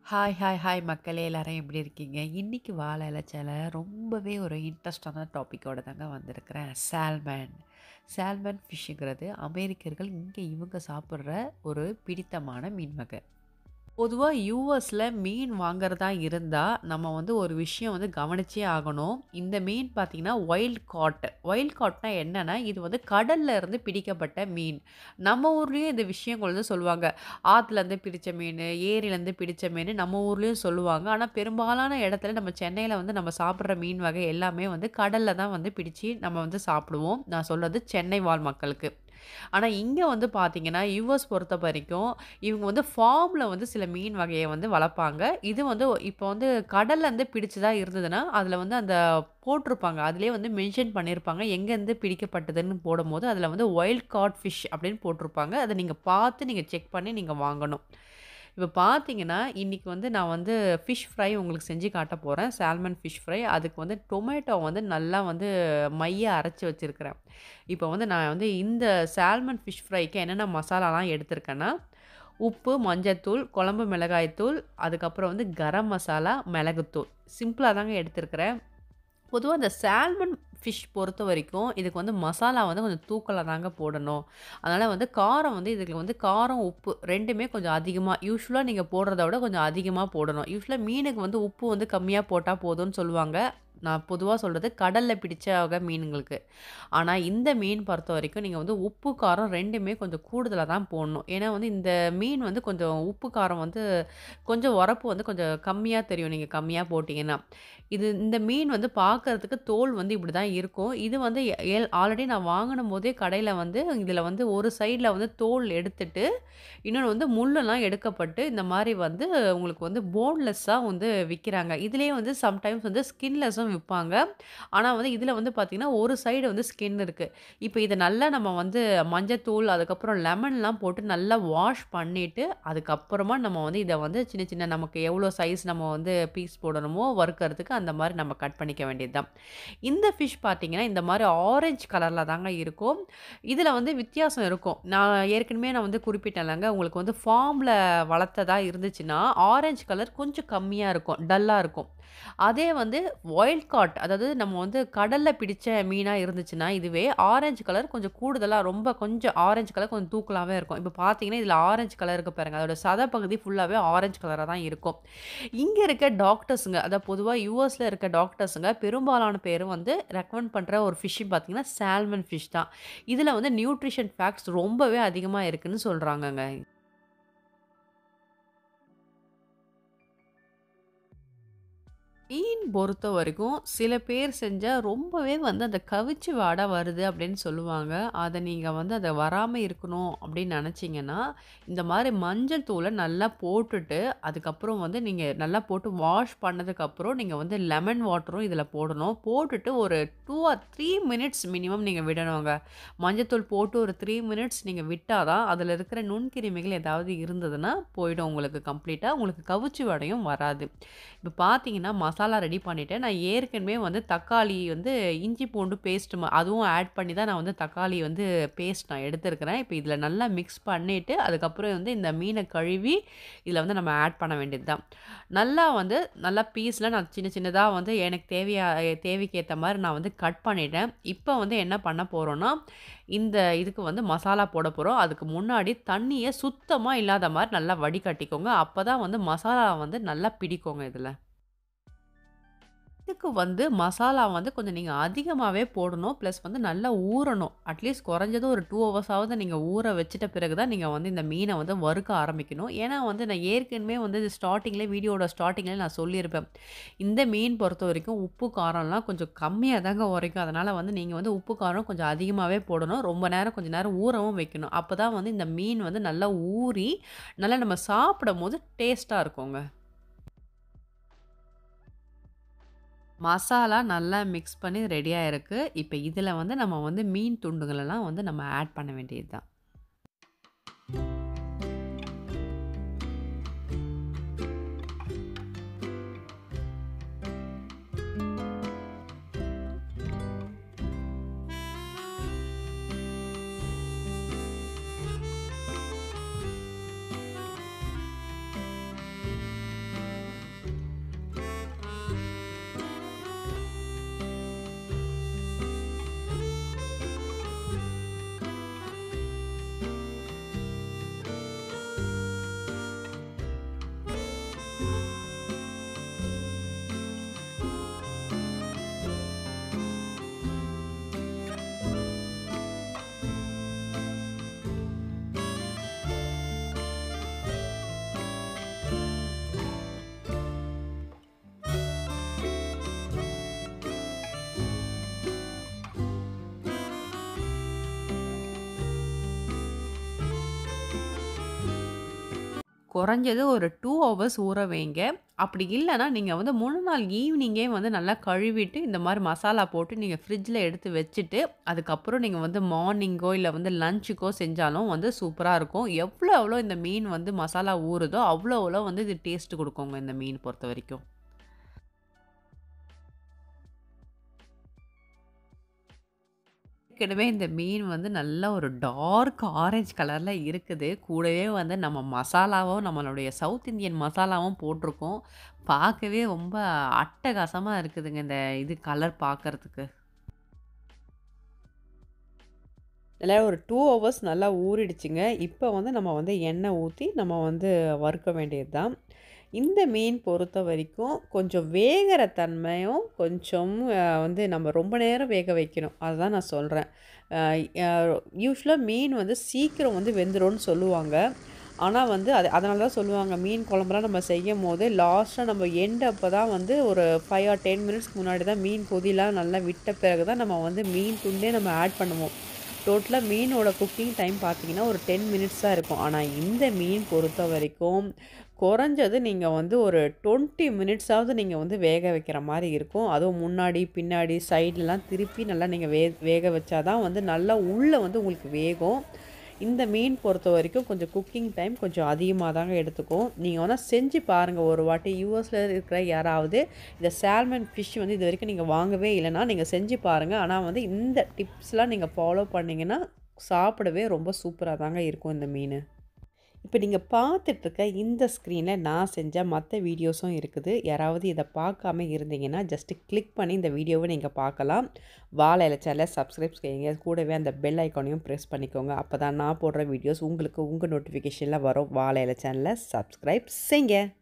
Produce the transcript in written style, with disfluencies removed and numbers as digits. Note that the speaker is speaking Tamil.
ஹாய் மக்களே! எல்லாரும் எப்படி இருக்கீங்க? இன்னைக்கு வாழ இலைச்சால ரொம்பவே ஒரு இன்ட்ரெஸ்டான டாபிக்கோட தாங்க வந்திருக்கிறேன். சால்மன். சால்மன் ஃபிஷ்ஷுங்கிறது அமெரிக்கர்கள் இவங்க சாப்பிடுற ஒரு பிடித்தமான மீன் வகை. பொதுவா யுஎஸ்ல மீன் வாங்குறதா இருந்தா, நம்ம ஒரு விஷயம் கவனிச்சே ஆகணும். இந்த மீன் பார்த்தீங்கன்னா, வைல்ட் காட். வைல்ட் காட்னா என்னன்னா, இது கடல்ல இருந்து பிடிக்கப்பட்ட மீன். நம்ம ஊர்லயும் இந்த விஷயங்கள் சொல்லுவாங்க. ஆத்துலருந்து பிடிச்ச மீனு, ஏரியிலருந்து பிடிச்ச மீனு நம்ம ஊர்லயும் சொல்லுவாங்க. ஆனா, பெரும்பாலான இடத்துல நம்ம சென்னையில நம்ம சாப்பிடுற மீன் வகை எல்லாமே கடல்ல தான் பிடிச்சு நம்ம சாப்பிடுவோம். நான் சொல்றது சென்னை வாழ் மக்களுக்கு. ஆனா, இங்க பார்த்தீங்கன்னா, யுஎஸ் பொறுத்தவரைக்கும், இவங்க ஃபார்ம்ல சில மீன் வகைய வளர்ப்பாங்க. இது இப்போ கடல்லருந்து பிடிச்சதா இருந்ததுன்னா, அதுல அந்த போட்டிருப்பாங்க. அதிலேயே மென்ஷன் பண்ணியிருப்பாங்க. எங்கேருந்து பிடிக்கப்பட்டதுன்னு போடும்போது, அதில வைல்ட் காட் ஃபிஷ் அப்படின்னு போட்டிருப்பாங்க. அத நீங்க பார்த்து நீங்க செக் பண்ணி நீங்க வாங்கணும். இப்ப பார்த்தீங்கன்னா, இன்னைக்கு நான் ஃபிஷ் ஃப்ரை உங்களுக்கு செஞ்சு காட்டப் போறேன். Salmon fish fry. அதுக்கு டொமேட்டோ நல்லா மையா அரைச்சு வச்சிருக்கிறேன். இப்போ நான் இந்த சால்மன் ஃபிஷ் ஃப்ரைக்கு என்னென்ன மசாலாலாம் எடுத்திருக்கேன்னா, உப்பு, மஞ்சத்தூள், குழம்பு மிளகாய் தூள், அதுக்கப்புறம் கரம் மசாலா, மிளகுத்தூள். சிம்பிளா தாங்க எடுத்திருக்கிறேன். பொதுவா இந்த சால்மன் ஃபிஷ் பொறுத்தவரைக்கும், இதுக்கு மசாலா கொஞ்சம் தூக்கலா தாங்க போடணும். அதனால காரம் இதுக்கு காரம், உப்பு 2மே கொஞ்சம் அதிகமா யூசுவலா நீங்க போடுறத விட கொஞ்சம் அதிகமா போடணும். யூசுவலா மீனுக்கு உப்பு கம்மியா போட்டா போதும்னு சொல்லுவாங்க. நான் பொதுவா சொல்றது கடல்ல பிடிச்ச வகை மீனுங்களுக்கு. ஆனா இந்த மீன் பொறுத்தவரைக்கும் நீங்க உப்பு, காரம் 2மே கொஞ்சம் கூடுதலா தான் போடணும். ஏன்னா இந்த மீன் கொஞ்சம் உப்பு, காரம் கொஞ்சம் உரப்பு கொஞ்சம் கம்மியா தெரியும் நீங்க கம்மியா போட்டீங்கன்னா. இந்த மீன் பார்க்கறதுக்கு தோல் இப்படி தான் இருக்கும். இது ஆல்ரெடி நான் வாங்குனம்போதே கடையில இதில ஒரு சைட்ல தோல் எடுத்துட்டு, இன்னொன்னு முள்ளெல்லாம் எடுக்கப்பட்டு, இந்த மாரி உங்களுக்கு போன்லெஸ்ஸா விக்கிறாங்க. இதுலயே சம்டைம்ஸ் ஸ்கின்லெஸ்ஸும் விப்பாங்க. ஆனா இதில பார்த்தீங்கன்னா, ஒரு சைடு ஸ்கின் இருக்கு. இப்ப இத நல்லா நம்ம மஞ்சத்தூள், அதுக்கப்புறம் லெமன்லாம் போட்டு நல்லா வாஷ் பண்ணிட்டு, அதுக்கப்புறமா நம்ம இத சின்ன சின்ன நமக்கு எவ்வளோ சைஸ் நம்ம பீஸ் போடணுமோ வறுக்கறதுக்கு அந்த மாரி நம்ம கட் பண்ணிக்க வேண்டியது தான். இந்த ஃபிஷ் பார்த்தீங்கன்னா, இந்த மாரி ஆரஞ்ச் கலர்ல தாங்க இருக்கும். இதில வித்தியாசம் இருக்கும். நான் ஏற்கனவே குறிப்பிட்டேன்லங்க, உங்களுக்கு ஃபார்ம்ல வளர்த்ததா இருந்துச்சுன்னா, ஆரஞ்ச் கலர் கொஞ்சம் கம்மியா இருக்கும். டல்லா இருக்கும். அதே வைல்ட் காட் அதாவது நம்ம கடல்ல பிடிச்ச மீனா இருந்துச்சுன்னா, இதுவே ஆரஞ்ச் கலர் கொஞ்சம் கூடுதலா ரொம்ப கொஞ்சம் ஆரஞ்ச் கலர் கொஞ்சம் தூக்கலாவே இருக்கும். இப்ப பார்த்தீங்கன்னா, இதில ஆரஞ்ச் கலர் இருக்கு பாருங்க. அதோட சத பகுதி ஃபுல்லாவே ஆரஞ்ச் கலரா தான் இருக்கும். இங்க இருக்க டாக்டர்ஸுங்க, அதாவது பொதுவா யுஎஸ்ல இருக்க டாக்டர்ஸுங்க பெரும்பாலான பேரு ரெக்கமெண்ட் பண்ற ஒரு ஃபிஷ் பார்த்தீங்கன்னா, சால்மன் ஃபிஷ் தான். இதில நியூட்ரிஷன் ஃபேக்ட்ஸ் ரொம்பவே அதிகமா இருக்குன்னு சொல்றாங்கங்க. மீன் பொறுத்தவரைக்கும் சில பேர் செஞ்சா ரொம்பவே அந்த கவிச்சி வாடை வருது அப்படின்னு சொல்லுவாங்க. அத நீங்க அத வராம இருக்கணும் அப்படின்னு நெனச்சீங்கன்னா, இந்த மாரி மஞ்சள் தூள நல்லா போட்டுட்டு, அதுக்கப்புறம் நீங்க நல்லா போட்டு வாஷ் பண்ணதுக்கப்புறம் நீங்க லெமன் வாட்டரும் இதில போடணும். போட்டுட்டு ஒரு 2 ஆர் 3 மினிட்ஸ் மினிமம் நீங்க விடணுங்க. மஞ்சத்தூள் போட்டு ஒரு 3 மினிட்ஸ் நீங்க விட்டா தான், அதில இருக்கிற நுண்கிருமிகள் ஏதாவது இருந்ததுன்னா போயிடும் உங்களுக்கு கம்ப்ளீட்டா. உங்களுக்கு கவிச்சி வாடையும் வராது. இப்ப பார்த்தீங்கன்னா, மசாலா ரெடி பண்ணிட்டேன். நான் ஏற்கனவே தக்காளி இஞ்சி பூண்டு பேஸ்ட் அதுவும் ஆட் பண்ணி தான் நான் தக்காளி பேஸ்ட் நான் எடுத்திருக்கிறேன். இப்ப இதில நல்லா மிக்ஸ் பண்ணிட்டு, அதுக்கப்புறம் இந்த மீன கழுவி இதில நம்ம ஆட் பண்ண வேண்டியது தான். நல்லா நல்லா பீஸ்ல நான் சின்ன சின்னதா எனக்கு தேவைக்கு ஏத்த மாரி நான் கட் பண்ணிட்டேன். இப்ப என்ன பண்ண போறோம்னா, இந்த இதுக்கு மசாலா போட போறோம். அதுக்கு முன்னாடி தண்ணிய சுத்தமா இல்லாத மாரி நல்லா வடிகட்டிக்கோங்க. அப்பதான் மசாலா நல்லா பிடிக்குங்க இதுல. இதுக்கு மசாலா கொஞ்சம் நீங்க அதிகமாவே போடணும். பிளஸ் நல்லா ஊறணும். அட்லீஸ்ட் குறைஞ்சது ஒரு 2 ஹவர்ஸாவது நீங்க ஊற வச்சுட்ட பிறகு தான் நீங்க இந்த மீன வறுக்க ஆரம்பிக்கணும். ஏன்னா நான் ஏற்கனவே இது வீடியோவோட ஸ்டார்ட்டிங்லயே நான் சொல்லியிருப்பேன். இந்த மீன் பொறுத்தவரைக்கும் உப்பு, காரம்லாம் கொஞ்சம் கம்மியா தாங்க உரைக்கும். அதனால நீங்க உப்பு, காரம் கொஞ்சம் அதிகமாவே போடணும். ரொம்ப நேரம் கொஞ்ச நேரம் ஊறவும் வைக்கணும். அப்பதான் இந்த மீன் நல்லா ஊறி, நல்லா நம்ம சாப்பிடும்போது டேஸ்ட்டா இருக்குங்க. மசாலா நல்லா மிக்ஸ் பண்ணி ரெடியா இருக்கு. இப்ப இதுல நம்ம மீன் துண்டுகளெல்லாம் நம்ம ஆட் பண்ண வேண்டியது தான். குறைஞ்சது ஒரு 2 ஹவர்ஸ் ஊற வைங்க. அப்படி இல்லன்னா, நீங்க வந்து முழு நாள் ஈவினிங்கே வந்து நல்லா கழுவிட்டு, இந்த மாரி மசாலா போட்டு நீங்க ஃப்ரிட்ஜ்ல எடுத்து வச்சுட்டு, அதுக்கப்புறம் நீங்க வந்து மார்னிங்கோ இல்ல வந்து லஞ்சுக்கோ செஞ்சாலும் வந்து சூப்பரா இருக்கும். எவ்வளோ இந்த மீன் வந்து மசாலா ஊறுதோ, அவ்வளோ வந்து இது டேஸ்ட் குடுக்குங்க இந்த மீன் பொறுத்தவரைக்கும். ஏற்கனவே இந்த மீன் வந்து நல்ல ஒரு டார்க் ஆரஞ்ச் கலர்ல இருக்குது. கூடவே வந்து நம்ம மசாலாவும், நம்மளுடைய சவுத் இந்தியன் மசாலாவும் போட்டிருக்கோம். பார்க்கவே ரொம்ப அட்டகாசமா இருக்குதுங்க, இந்த இது கலர் பார்க்கறதுக்கு. நல்லா ஒரு 2 ஹவர்ஸ் நல்லா ஊறிடுச்சுங்க. இப்போ வந்து நம்ம வந்து எண்ணெய் ஊத்தி நம்ம வந்து வறுக்க வேண்டியது தான். இந்த மீன் பொறுத்தவரைக்கும் கொஞ்சம் வேகுற தன்மையும் கொஞ்சம் வந்து நம்ம ரொம்ப நேரம் வேக வைக்கணும். அதுதான் நான் சொல்றேன். அ ய யூசுவலா மீன் வந்து சீக்கிரம் வந்து வெந்துரும்னு சொல்லுவாங்க. ஆனா வந்து அதனால தான் சொல்லுவாங்க, மீன் குழம்புலாம் நம்ம செய்யும்போது லாஸ்ட்டா நம்ம எண்ட் அப்ப தான் வந்து ஒரு 5 ஆர் 10 மினிட்ஸ்க்கு முன்னாடி தான் மீன் கொதிலாம் நல்லா விட்ட பிறகு தான் நம்ம வந்து மீன் துண்டே நம்ம ஆட் பண்ணுவோம். டோட்டலா மீனோட குக்கிங் டைம் பார்த்தீங்கன்னா, ஒரு 10 மினிட்ஸ் தான் இருக்கும். ஆனா இந்த மீன் பொறுத்தவரைக்கும், குறைஞ்சது நீங்க வந்து ஒரு 20 மினிட்ஸாவது நீங்க வந்து வேக வைக்கிற மாரி இருக்கும். அதுவும் முன்னாடி, பின்னாடி, சைட்லலாம் திருப்பி நல்லா நீங்க வேக வச்சா தான் வந்து நல்லா உள்ள வந்து உங்களுக்கு வேகும். இந்த மீன் பொறுத்தவரைக்கும் கொஞ்சம் குக்கிங் டைம் கொஞ்சம் அதிகமா தாங்க எடுத்துக்கும். நீங்க வேணா செஞ்சு பாருங்க ஒரு வாட்டி. யுஎஸ்ல இருக்கிற யாராவது இந்த சால்மன் ஃபிஷ் வந்து இதுவரைக்கும் நீங்க வாங்கவே இல்லன்னா, நீங்க செஞ்சு பாருங்க. ஆனா வந்து இந்த டிப்ஸ்லாம் நீங்க ஃபாலோ பண்ணீங்கன்னா, சாப்பிடவே ரொம்ப சூப்பரா தாங்க இருக்கும் இந்த மீனு. இப்ப நீங்க பார்த்துட்டுருக்க இந்த ஸ்க்ரீன்ல நான் செஞ்ச மத்த வீடியோஸும் இருக்குது. யாராவது இத பார்க்காம இருந்தீங்கன்னா, ஜஸ்ட் கிளிக் பண்ணி இந்த வீடியோவ நீங்க பார்க்கலாம். வாழ இலை சேனல சப்ஸ்கிரைப் செய்யுங்க. கூடவே அந்த பெல் ஐகானையும் பிரஸ் பண்ணிக்கோங்க. அப்பதான் நான் போடுற வீடியோஸ் உங்களுக்கு உங்க நோட்டிஃபிகேஷன்ல வரும். வாழ இலை சேனல சப்ஸ்கிரைப் செய்ங்க.